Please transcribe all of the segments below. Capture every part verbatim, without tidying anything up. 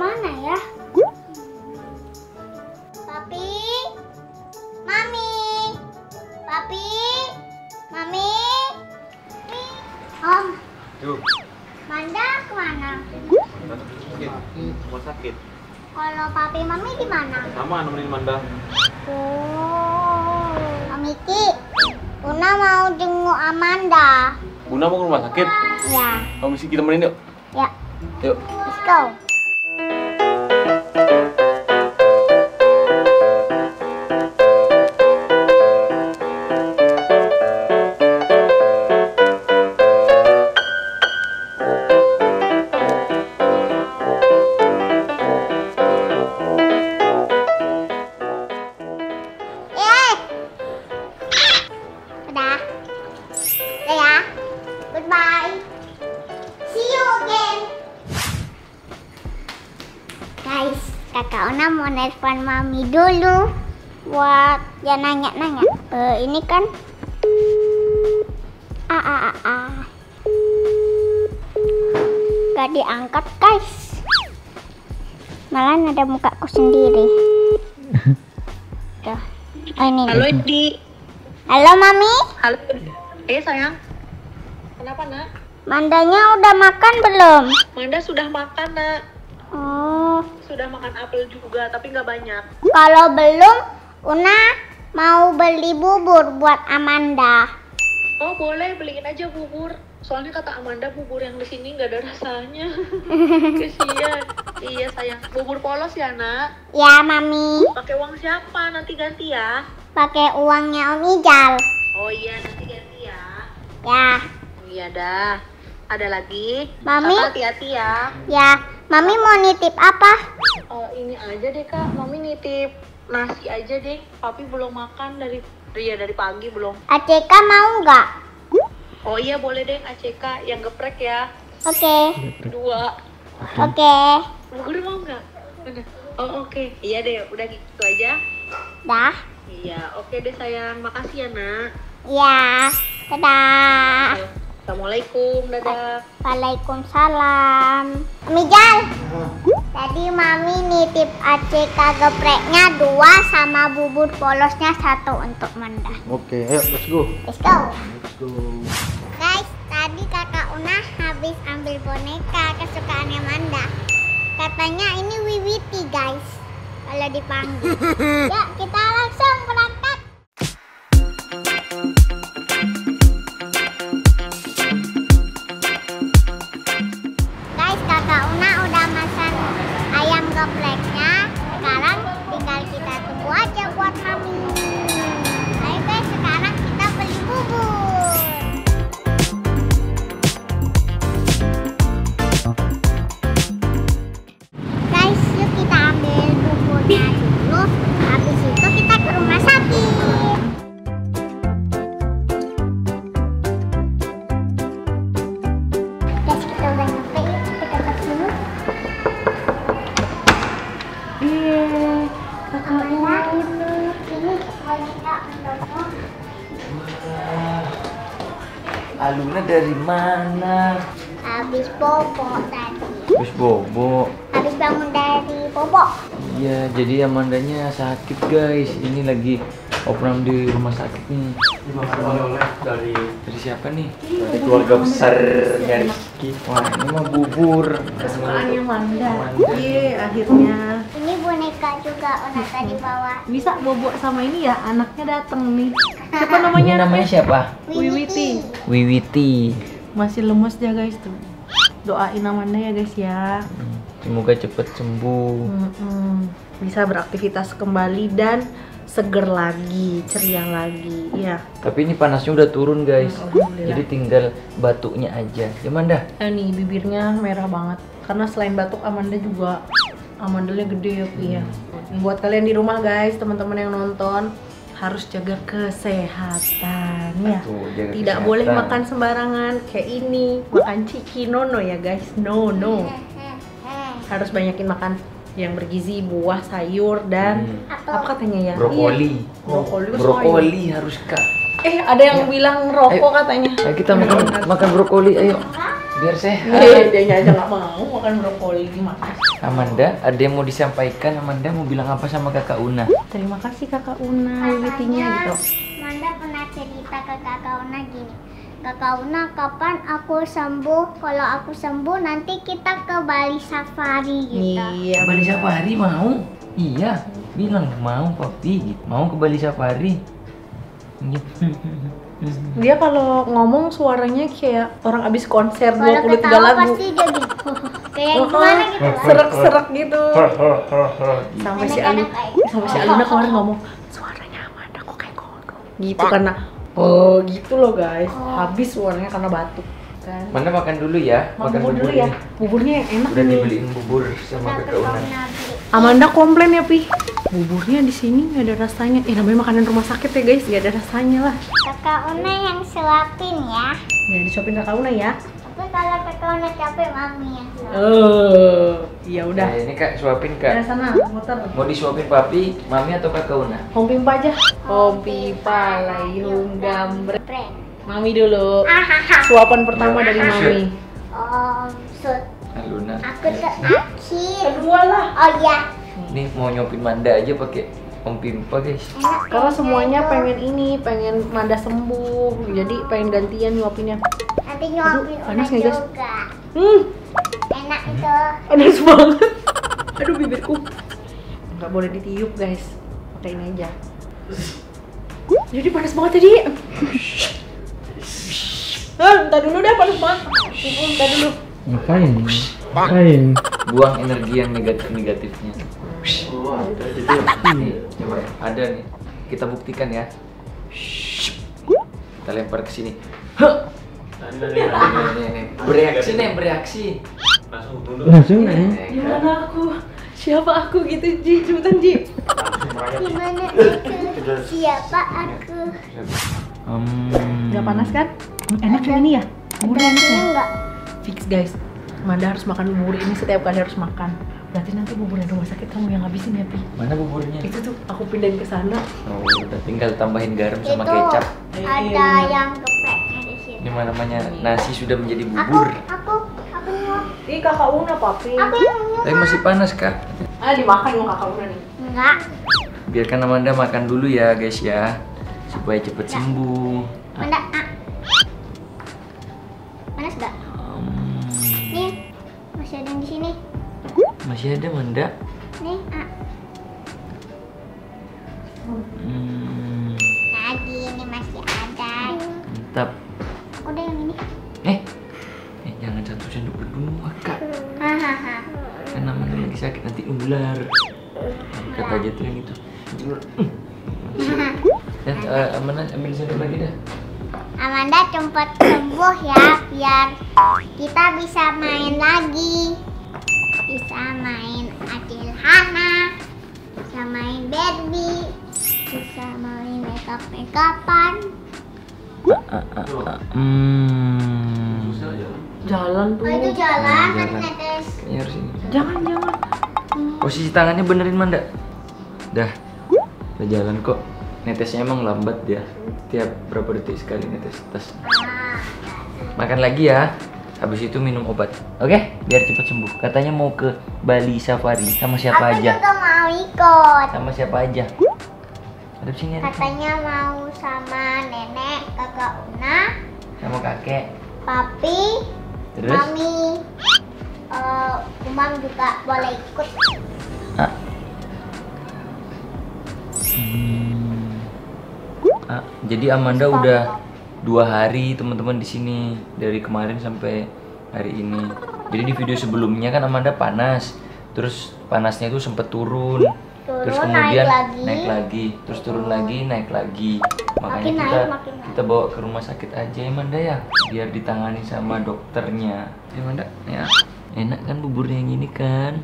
kemana ya? Papi, Mami, Papi, Mami, Om. Yuk. Manda kemana? Manda sakit. Rumah sakit. Kalau Papi, Mami di mana? Sama nemenin Manda. Oh, Miki, Una mau jenguk Amanda. Bunda mau ke rumah sakit? Ya, Oh, mesti kita temenin yuk. ya. Yuk. Let's go. Eh. Udah. Udah ya. Goodbye. See you again. Guys, kakak Una mau nelpon mami dulu buat ya nanya-nanya. Eh, ini kan a a a a gak diangkat guys, malah ada mukaku sendiri. Tuh. Oh, ini Halo nih. Di. Halo mami, Halo. Eh sayang. Kenapa nak? mandanya udah makan belum? Manda sudah makan nak. Oh, Sudah makan apel juga tapi nggak banyak. kalau belum, Una mau beli bubur buat Amanda. Oh boleh beliin aja bubur. Soalnya kata Amanda bubur yang di sini nggak ada rasanya. Kesian. Iya sayang. Bubur polos ya nak. Ya mami, Pakai uang siapa? Nanti ganti ya. pakai uangnya Om Ijal. Oh iya nanti ganti ya. Ya, Oh, iya dah. Ada lagi? Mami? Kakak hati-hati ya. ya. Mami mau nitip apa? Oh ini aja deh kak. Mami nitip nasi aja deh. Papi belum makan dari ya dari pagi belum. A C K mau nggak? Oh iya boleh deh A C K yang geprek ya. Oke, Dua. oke. Bubur mau nggak? Udah. Oh oke. Iya deh udah gitu aja. Dah. Iya oke deh sayang. Makasih ya nak. Ya, dadah. Assalamualaikum. Dadah. Waalaikumsalam. Om Ijal, tadi Mami nitip A C K gepreknya dua sama bubur polosnya satu untuk Manda. Oke, ayo let's go. Let's go. Let's go. Guys, tadi kakak Una habis ambil boneka kesukaannya Manda. Katanya ini Wiwiti guys, kalau dipanggil. Ya, kita langsung berangkat. Guys, kakak Una udah masak ayam gepreknya. Sekarang tinggal kita tunggu aja buat Mami. Ayo guys, sekarang kita beli bubur. Guys, yuk kita ambil buburnya dulu. Habis itu kita ke rumah sakit. Guys, kita udah nyampe. Yuk kita ke dulu. Iya. Kakak Nah, ini boneka untukmu. Aluna dari mana? Habis bobo tadi. Terus bobo. Habis bangun dari bobo. Iya, jadi Amandanya sakit guys. Ini lagi operam di rumah sakit nih. Oleh-oleh dari dari siapa nih? Dari keluarga besar dari Rizky. Wah, ini mah bubur. kesukaannya Manda. Manda. Iya akhirnya. Ini boneka juga Una tadi bawa. Bisa bobo sama ini ya anaknya datang nih. Siapa Ini namanya? namanya siapa? Wiwiti. Wiwiti. Masih lemes dia guys tuh. Doain Amanda ya guys ya. Semoga cepet sembuh. Mm-mm. Bisa beraktivitas kembali dan seger lagi, ceria lagi. Iya. Tapi ini panasnya udah turun guys. Alhamdulillah. Jadi tinggal batuknya aja. Ya Manda? Eh nih bibirnya merah banget. Karena selain batuk Amanda juga amandalnya gede ya Pi ya. Buat kalian di rumah guys, teman-teman yang nonton harus jaga kesehatan ya. Tuh, jaga Tidak kesehatan. boleh makan sembarangan kayak ini, makan ciki nono ya guys. No no. Harus banyakin makan yang bergizi, buah, sayur dan Hmm. apa katanya ya? Brokoli. Iya. Brokoli. Brokoli harus kak. Eh ada yang bilang rokok Ayo. katanya. Ayo kita makan makan brokoli ayo. Biar sehat. Eh, dia aja nggak mau makan brokoli gimana? Amanda, ada yang mau disampaikan? Amanda mau bilang apa sama kakak Una? Terima kasih kakak Una, witinya gitu. Amanda pernah cerita ke kakak Una gini. Kakak Una, kapan aku sembuh? Kalau aku sembuh nanti kita ke Bali Safari gitu. Iya, Bali Safari mau? Iya, bilang mau papi, gitu. Mau ke Bali Safari. Dia kalau ngomong suaranya kayak orang abis konser Kalau dua puluh tiga ketawa lagu. pasti dia gitu. Kayak gimana gitu. Serak-serak gitu. Sampai si Ali, Anak-anak kayak- sampai si Alina kemarin ngomong, suaranya Amanda kok kayak kodok. Gitu karena oh gitu loh guys. Habis suaranya karena batuk kan. Mana makan dulu ya? Makan bubur dulu ya. ini. Buburnya yang enak Udah nih. dibeliin bubur sama Kita ke kakak Una. Kauna beli. Amanda komplain ya Pi. Buburnya di sini nggak ada rasanya. Eh namanya makanan rumah sakit ya guys, nggak ada rasanya lah. Kakak Una yang suapin ya. Ya disuapin kakak Una ya. Tapi kalau kakak Una capek, mami yang suapin. Oh, iya udah. Nah, ini kak suapin Udah kak. sana, muter. Mau disuapin papi, mami atau kakak Una? Om Pimpa aja. Om Pimpa layung gambre. Brand. Mami dulu. Ahaha. Suapan pertama Ya, dari shoot. Mami. Om Sud. Nah, Luna. Aku terakhir. Kedua lah. Oh iya. Nih mau nyopin Manda aja pakai Om Pimpa guys. Enak Karena ya, semuanya itu. pengen ini, pengen Manda sembuh. Jadi pengen gantian nyuapinnya. Nanti nyuapin Aduh, Una panas nggak, guys? juga. Hmm, Enak itu. panas banget. Aduh bibirku. Nggak boleh ditiup guys. Pakai ini aja. Jadi panas banget tadi. Ah, entar dulu deh panas banget. Entar dulu. Ngapain? Ngapain? Buang energi yang negatif-negatifnya. Nih, coba ada nih. Kita buktikan ya. Kita lempar ke sini. Hah! Nih, nih, nih. Bereaksi nih, bereaksi. Langsung nih. Gimana aku? Siapa aku gitu Ji? Cepetan Ji. Gimana aku? Siapa aku? Hmm. Nggak panas kan? Enak yang ini ya? Bubur enak ya? Enggak. Fix guys. Manda harus makan bubur ini setiap kali harus makan. Berarti nanti bubur dari rumah sakit kamu yang habisin ya Pi? Mana buburnya? Itu tuh aku pindahin ke sana. Oh, udah tinggal tambahin garam sama Itu kecap. ada yang gepreknya di sini. Ini mana namanya nasi sudah menjadi Aku, bubur. aku, aku nyuap. Ih kakak Una papi. Aku yang nyuap. Tapi masih panas kak. Ah dimakan dong kakak Una nih. Enggak. Biarkan Amanda makan dulu ya guys ya, supaya cepet sembuh. Mana? Ah. Panas enggak? Hmm, Nih, masih ada yang di sini. masih ada Manda. Nih, ah. Hmm, Lagi ini masih ada. mantap. Aku ada yang ini. Eh, eh jangan satu sendok berdua kak. Hahaha. Kan Amanda lagi sakit nanti ular. Kata aja tuh yang itu. Dan uh, Amanda ambil sendok lagi dah. Amanda cepat sembuh ya, biar kita bisa main lagi. Bisa main Acil Hana, bisa main Barbie, bisa main makeup makeupan. Hmm. Jalan tuh. Oh itu jalan, Jalan. tadi netes. Kayaknya harus ini. Jangan jangan. Posisi tangannya benerin Manda. Dah, udah jalan kok. Netesnya emang lambat dia. Tiap berapa detik sekali netes tes. Ah, Makan lagi ya. Habis itu minum obat. Oke, biar cepat sembuh. Katanya mau ke Bali Safari sama siapa aku aja? juga mau ikut. Sama siapa aja? Ada sini ada. Katanya mau sama nenek, kakak Una, Sama kakek. papi, Terus? mami, eh, umam juga boleh ikut. Ah. Hmm. Ah, jadi Amanda udah dua hari teman-teman di sini dari kemarin sampai hari ini. Jadi di video sebelumnya kan Amanda panas, terus panasnya itu sempet turun, Turun, terus naik kemudian lagi. naik lagi, terus turun lagi, naik lagi. Makanya Makin kita naik, makin naik. kita bawa ke rumah sakit aja ya Amanda ya, biar ditangani sama dokternya. Ya Amanda, ya enak kan buburnya yang ini kan?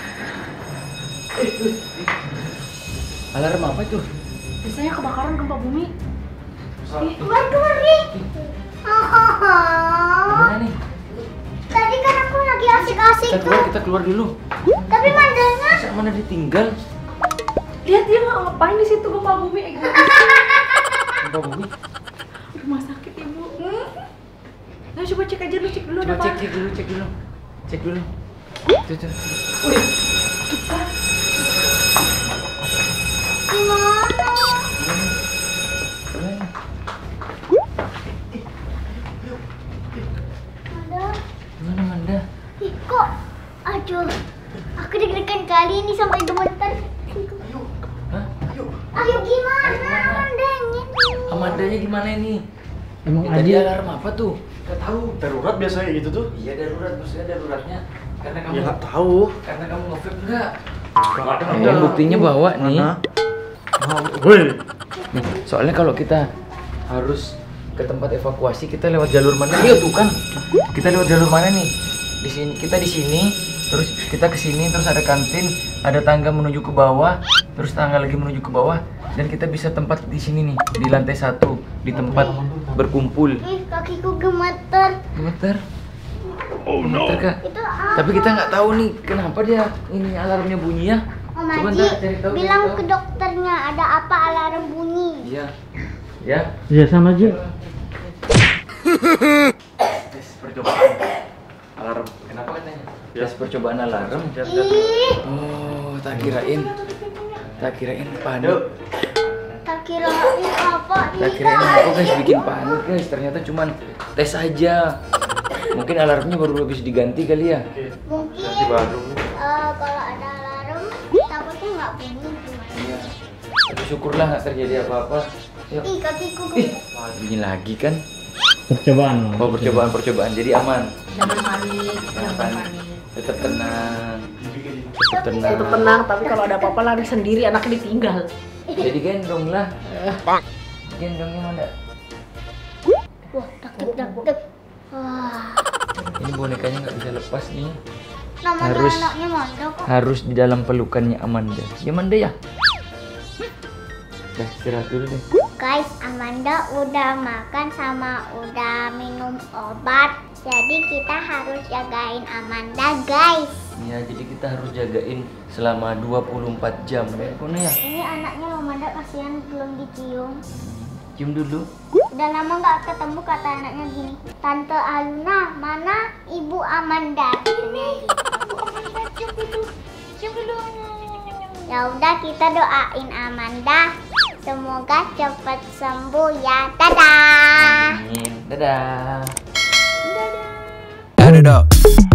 Alarm apa itu? Biasanya kebakaran gempa bumi. Keluar keluar nih. Mana nih? Tadi kan aku lagi asik-asik Kita keluar, tuh. kita keluar dulu. Tapi mandanya Masa mana ditinggal? Lihat dia nggak ngapain di situ gempa bumi. Eh, Apa bumi? rumah sakit ibu. Hmm? Nah, coba cek aja dulu, cek dulu Coba ada cek, apa. cek dulu, cek dulu. Cek dulu. Tuh, tuh. Wih. Gimana? Manda. Gimana Manda? Ih, kok? Aduh, aku deg-degan kali ini sampai gemeter. Hah? Ayo gimana? Manda ini. Amandanya gimana ini? Emang Ya, tadi Adi alarm apa tuh? Nggak tahu. Darurat biasanya gitu tuh. Iya darurat, maksudnya daruratnya karena kamu Ya nggak tahu. karena kamu nge-vape enggak? Nggak ada. Ya, buktinya bahwa nih, Mana? Oh, woi. nih, soalnya kalau kita harus ke tempat evakuasi kita lewat jalur mana? Iya tuh kan. Kita lewat jalur mana nih? Di sini kita di sini, terus kita ke sini, terus ada kantin, ada tangga menuju ke bawah, terus tangga lagi menuju ke bawah, dan kita bisa tempat di sini nih, di lantai satu, di tempat berkumpul. Ih, kakiku gemeter. Gemeter. Oh no. Kak. Itu apa? Tapi kita nggak tahu nih kenapa dia ini alarmnya bunyi ya. Om Coba Haji, ntar cari tahu, bilang cari ke tahu. dokternya ada apa alarm bunyi. Iya. Ya. ya sama aja. Tes percobaan alarm. Kenapa katanya? Tes percobaan alarm. Ih, Oh, tak kirain. Tak kirain panik. tak kirain apa Tak nih kirain guys? aku guys bikin panik guys. Ternyata cuman tes aja. Mungkin alarmnya baru habis diganti kali ya. Mungkin Ganti baru. eh, kalau ada alarm takutnya nggak bunyi gimana? Iya. Tapi syukurlah nggak terjadi apa-apa. Yuk. Ih, kakiku Ih, gemeter. bunyi lagi kan? Percobaan. Oh, percobaan-percobaan. Jadi aman. Jangan panik, jangan panik. panik. Tetap tenang. Tetap tenang. Tetap tenang, tapi kalau ada apa-apa lari sendiri, anaknya ditinggal. Jadi gendong lah. Gendongnya mana? Wah, tak tak tak. Wah, Ini bonekanya nggak bisa lepas nih. namanya Harus- anaknya Manda kok. Harus di dalam pelukannya Amanda. Ya Amanda ya. Dah istirahat dulu deh. Guys, Amanda udah makan sama udah minum obat. Jadi kita harus jagain Amanda, guys. Ya jadi kita harus jagain selama dua puluh empat jam ya. Kone ya. Ini anaknya Amanda kasihan belum dicium. Cium dulu. Udah lama nggak ketemu, kata anaknya gini, Tante Aluna, mana Ibu Amanda? Ya udah, kita doain Amanda semoga cepat sembuh ya. Dadah. Amin. Dadah. Dadah. Add it up.